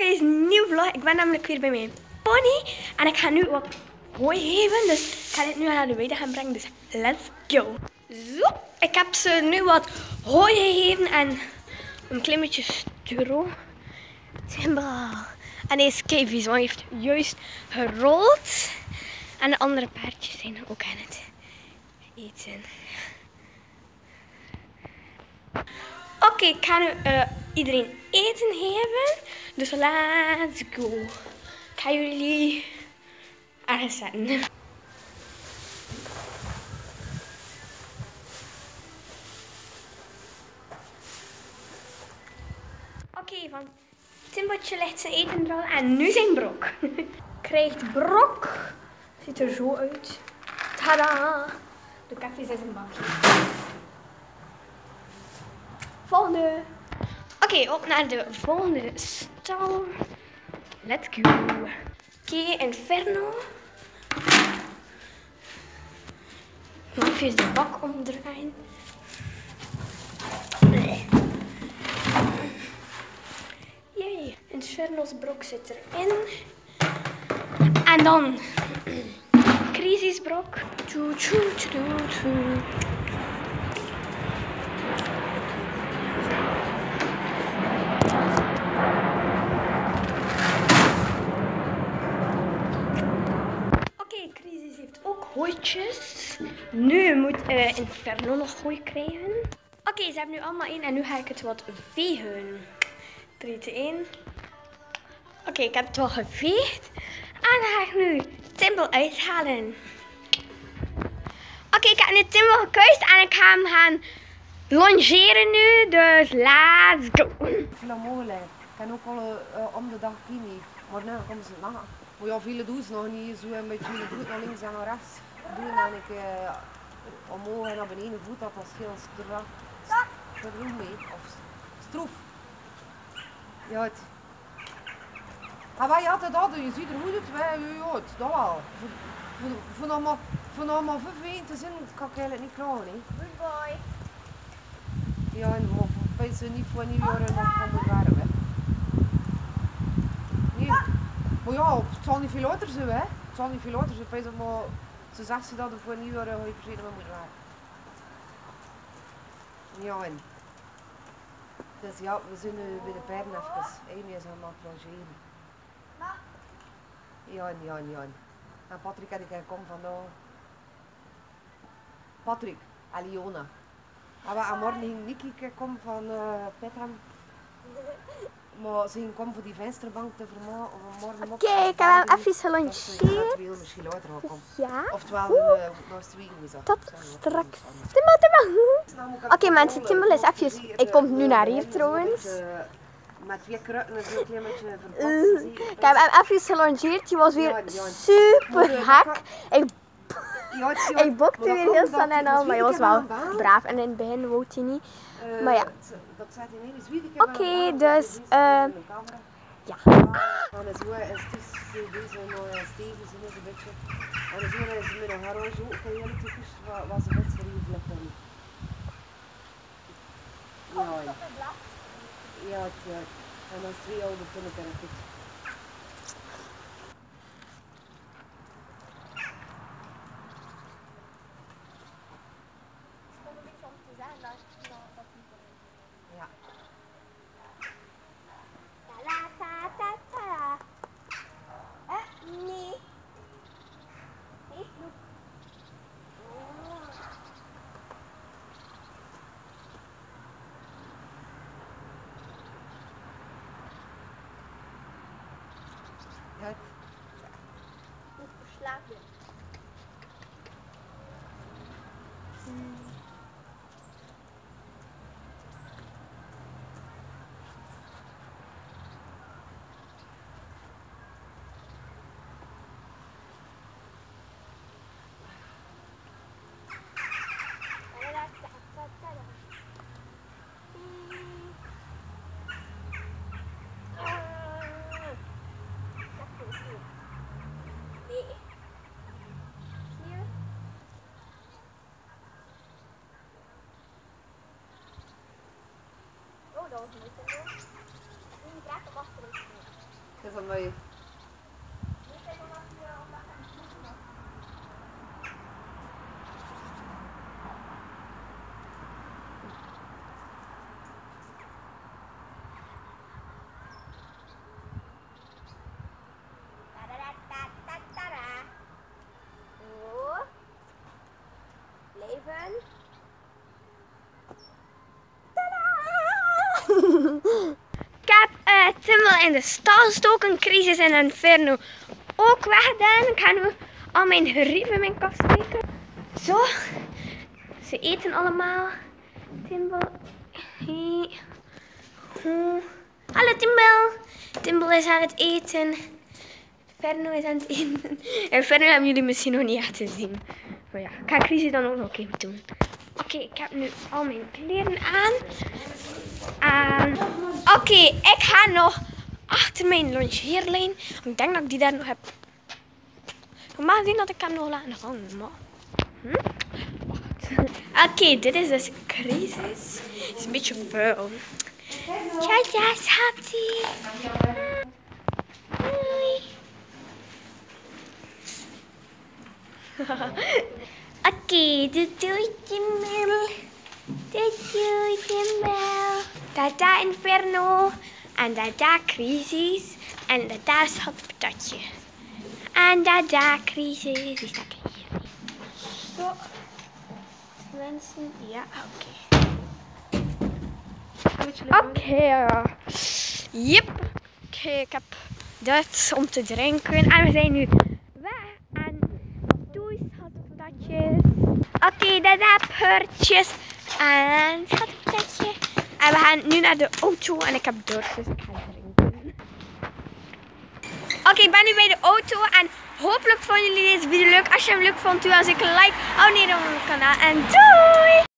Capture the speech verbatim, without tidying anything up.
bij deze nieuwe vlog. Ik ben namelijk weer bij mijn pony. En ik ga nu wat hooi geven. Dus ik ga dit nu naar de weide gaan brengen. Dus let's go. Zo, ik heb ze nu wat hooi gegeven. En een klein beetje stro. Timba. En deze K-Vison heeft juist gerold. En de andere paardjes zijn ook aan het eten. Oké, okay, ik ga nu uh, iedereen eten geven. Dus let's go. Ik ga jullie ergens zetten. Oké, okay, van Timbotje ligt zijn eten er al en nu zijn Brok. Krijgt Brok. Ziet er zo uit. Tada! De koffie zit in een bakje. Volgende. Oké, okay, op naar de volgende stal. Let's go. Oké, okay, Inferno. Nog even de bak omdraaien. Jee, Inferno's Brok zit erin. En dan Crisis Brok. Tjoe, tjoe, tjoe, tjoe. Hooitjes. Nu moet uh, Inferno nog hooi krijgen. Oké, okay, ze hebben nu allemaal één en nu ga ik het wat vegen. drie, twee, één. Oké, okay, ik heb het wel geveegd. En dan ga ik nu Timbel uithalen. Oké, okay, ik heb nu Timbel gekuist en ik ga hem gaan longeren nu. Dus let's go. Ik vind dat mogelijk. Ik kan ook al uh, om de dag kini. Maar nu komen ze langer. Maar ja, vele doen ze nog niet. Zo een beetje de voet naar links en naar rechts doen en ik uh, omhoog en naar beneden voet dat dat heel stroef mee of stroef. Ja, het. En wij hadden dat, je ziet er goed uit, wij, ja, het, dat wel. Voor nog maar, voor nog maar vijf te zijn, kan ik eigenlijk niet klagen. Good boy. Ja, en maar ze niet voor nieuwjaar nog van moet werken. Nee. Maar ja, het zal niet veel later zijn, hè. Het zal niet veel later zijn, maar ze zegt ze dat er voor nieuwjaar uh, verschillende moet werken. Ja, en. Dus ja, we zijn nu bij de paarden even. Amy is aan het logeren. Ja, en ja, en ja. En Patrick en ik komen vandaag. Patrick en Liona. En morgen ging Nicky komen van uh, Petrem. Maar ze ging komen voor die vensterbank te vermogen. Oké, okay, ik heb hem even gelongeerd. Ja. Oftewel, uh, nog twee uur. Tot straks. Timbel, Timbel. Oké okay, mensen, Timbel is even. Ik kom nu naar hier trouwens. Met twee kruiden en een klein beetje verpakt. Uh, ik heb hem even gelongeerd. Die was weer super hak. Ik, ik bokte weer heel snel en al, maar hij was wel braaf. En in het begin wou hij niet. Maar ja. Oké, okay, dus. Uh, ja. En zo is deze nog stevig een beetje. En zo is met een garage ook heel typisch wat ze best verliefd hebben. Ja. Ja, ja. En dan twee oude tonnen kan het. Ja. Nee. Het. Goed verslapen. Hmm. Dat was mooi. Nu draait hem achter ons. is dat mooi. Leven. Ik heb uh, Timmel in de stal gestoken, Crisis en Inferno ook weggedaan. Ik ga nu al mijn gerieven in mijn kast steken. Zo, ze eten allemaal. Timmel. Hey. Hallo Timmel. Timmel is aan het eten. Inferno is aan het eten. Inferno hebben jullie misschien nog niet echt gezien. Maar ja, ik ga Crisis dan ook nog even doen. Oké, okay, ik heb nu al mijn kleren aan. Um, Oké, okay, ik ga nog achter mijn longeerlijn. Ik denk dat ik die daar nog heb. Normaal gezien dat ik hem nog laten hangen. Maar... Hm? Wacht. Oké, okay, dit is dus Crisis. Het is een beetje vuil. Ja, ja, schatje. Hoi. Oké, okay, dit doe ik Timmel. Dit doe ik Timmel. Dada Inferno. En dada Crisis. En dada Schatpatatje. En dada Crisis. Die staat hier. Zo. Mensen. Ja, oké. Okay. Oké. Okay. Yep. Oké, okay, ik heb dit om te drinken. En we zijn nu weg. En doei schatpatatjes. Oké, okay, dada purtjes. En schatpatatje. En we gaan nu naar de auto en ik heb dorst, dus ik ga drinken. Oké, okay, ik ben nu bij de auto en hopelijk vonden jullie deze video leuk. Als je hem leuk vond, doe als ik een like, abonneer op mijn kanaal en doei!